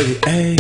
Dougie, ayy.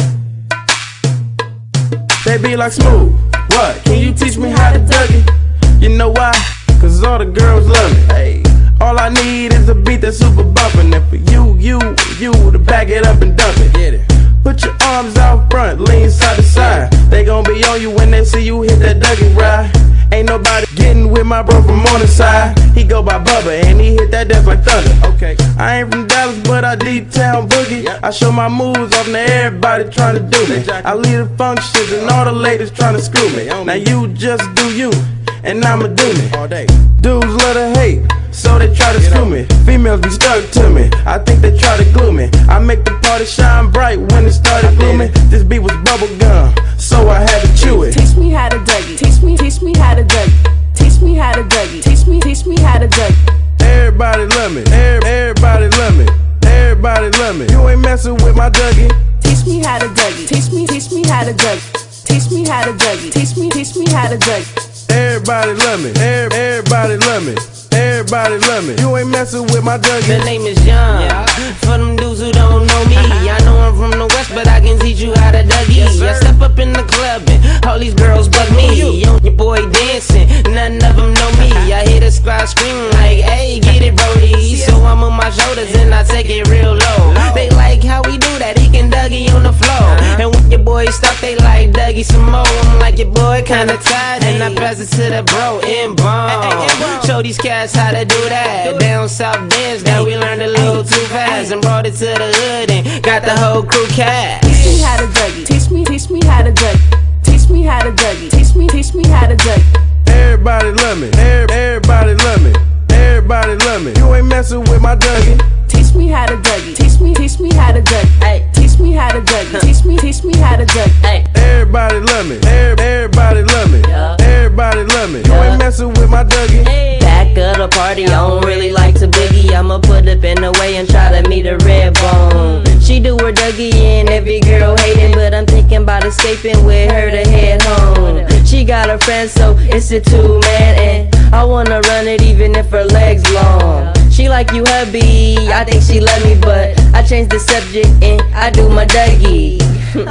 They be like, Smooth, what? Can you teach me how to Dougie? You know why? Cause all the girls love me, ayy. All I need is a beat that's super bumpin'. And for you to back it up and dump it. Get it. Put your arms out front, lean side to side. They gon' be on you when they see you hit that Dougie ride. Ain't nobody getting with my bro from on the side. He go by Bubba and he hit that death like thunder. Okay, I ain't from Dallas, but I deep town boogie. I show my moves off to everybody trying to do me. I lead the functions and all the ladies trying to screw me. Now you just do you, and I'ma do me. Dudes love to hate, so they try to screw me. Females be stuck to me, I think they try to glue me. I make the party shine bright when it started glooming. This beat was bubble gum, so I had to chew it. Teach me how to Dougie, teach me how to Dougie. Teach me how to Dougie, teach me how to Dougie. Everybody love me, everybody love me, everybody love me. You ain't messing with my Dougie. Teach me how to Dougie, teach me how to Dougie. Teach me how to Dougie, teach me how to Dougie. Everybody love me, everybody love me, everybody love me. You ain't messing with my Dougie. The name is Young, for them dudes who don't know me. I know I'm from the West, but I can teach you how to Dougie. I step up in the club and all these girls bug me. Your boy dancing, none of them know me. I hear the crowd screaming like, hey, get it, Brody. So I'm on my shoulders and I take it real low. They like how we do that, he can Dougie on the floor. And when your boy stop, they like Dougie some more. I'm like, your boy kinda tired, and I pass it to the bro in bomb. Show these cats how to do that. Down south dance that we learned a little too fast and brought it to the hood and got the whole crew cat. Teach me how to Dougie, teach me how to Dougie. Teach me how to Dougie, teach me how to Dougie. Everybody love me, everybody love me, everybody love me. You ain't messing with my Dougie. Teach me how to Dougie, teach me how to Dougie. Teach me how to Dougie, teach me how to Dougie. Everybody love me, everybody love me, everybody love me. You ain't messing with my Dougie. Back of the party, I don't really like to boogie. I'ma put up in the way and try to meet a red bone. She do her Dougie and every girl hating, but I'm thinking about escaping with her to head home. She got a friend, so it's a two-man, and I wanna run it even if her legs long. She like you hubby, I think she love me, but I changed the subject and I do my Dougie.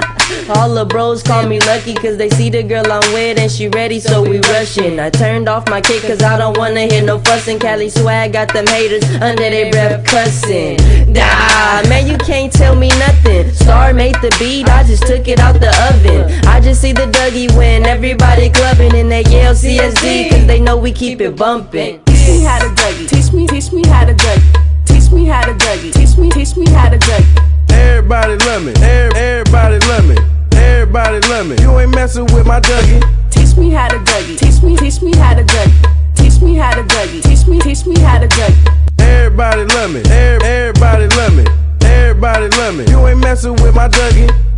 All the bros call me lucky cause they see the girl I'm with and she ready, so we rushin'. I turned off my kick cause I don't wanna hear no fussin'. Cali Swag got them haters under their breath cussin'. Nah, man, you can't tell me nothing. Star made the beat, I just took it out the oven. I just see the Dougie when everybody clubbing and they yell CSD cause they know we keep it bumpin'. Teach me how to Dougie, teach me how to Dougie. Teach me how to Dougie, teach me how to Dougie. Everybody love me, everybody love me, everybody love me. You ain't messing with my Dougie. Teach me how to Dougie, teach me how to Dougie. Teach me how to Dougie, teach me how to Dougie. Everybody love me, everybody love me, everybody love me. You ain't messing with my Dougie.